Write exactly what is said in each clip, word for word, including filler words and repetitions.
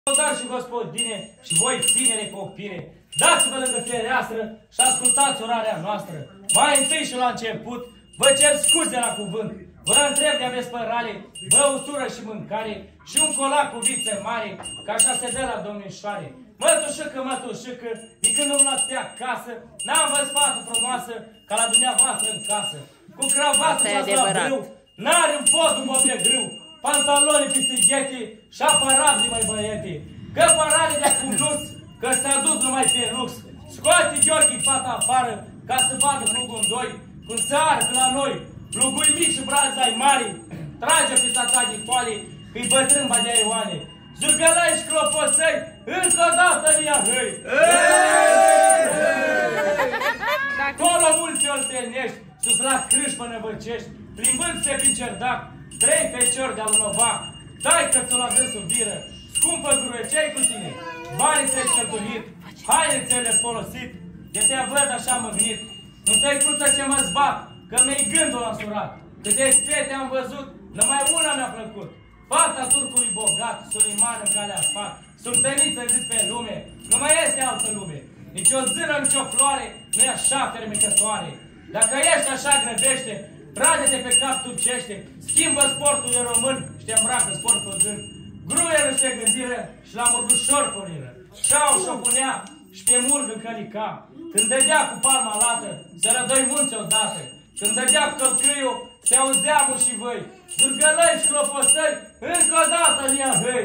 Gospodari și gospodine și voi tinere copile, dați-vă lângă fereastră și ascultați orarea noastră. Mai întâi și la început, vă cer scuze la cuvânt. Vă întreb de aveți părale, băutură și mâncare și un colac cu viță mare, că așa se dă la domnișoare. Mătușică, mătușică, de când nu luați pe acasă, n-am văzut fată frumoasă ca la dumneavoastră în casă. Cu cravatul la grâu, n-are în podul moble grâu, pantaloni pistighete și aparate, mai băiete. Că parale de acundus, că s-a dus numai pe lux. Scoate Gheorghe fata afară, ca să vadă plugul în doi, cum se arde la noi. Plugul mic și braza-i mare, trage pe tata de coale, că-i bătrân badea Ioane. Zurgălăi și clopoțăi, încă o dată mi-a hăi. Colo mulți oltenești, sus la crâși până văcești, plimbând-se prin cerdac, trei feciori de-al novac. Dai că ți-o la dânsul viră, scumpă gură, ce-ai cu tine? Banii ți-ai călturit, haine ți-ai folosit, de te văd așa mâhnit. Nu te-ai cruță ce mă zbat, că mi-ai gândul însurat. Câte fete am văzut, numai una mi-a plăcut. Fata turcului bogat, Suliman în calea sfat, sultăniță zis pe lume, nu mai este altă lume. Nici o zână, nici o floare, nu e așa fermecătoare. Dacă ești așa grăbește, trage-te pe cap turcește, schimbă sportul de român și te îmbracă sportul gând. Gruieră și te gândire și la murdușor porniră. Și-au și-o punea și pe murg în călica. Când dădea cu palma lată, se rădoi munți odată. Când dădea cu călcâiul, se auzeamul și voi. Zurgălăi și clopoțăi, încă o dată mi-a hăi.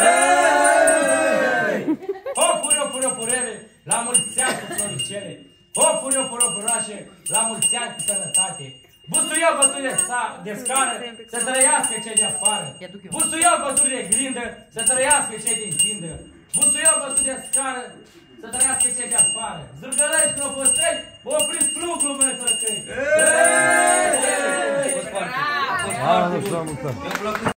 Hopuri, opuri, opurele, la mulți ani cu floricele. Hopuri, opuri, opurașe, la mulți ani cu sănătate. Busuiau bături de scară, să trăiască cei de afară. Busuiau bături de grindă, să trăiască cei din tindă. Busuiau bături de scară, să trăiască cei de afară. Zârgălăi și clopoțăi, opriți plugul, măi, frăcăi!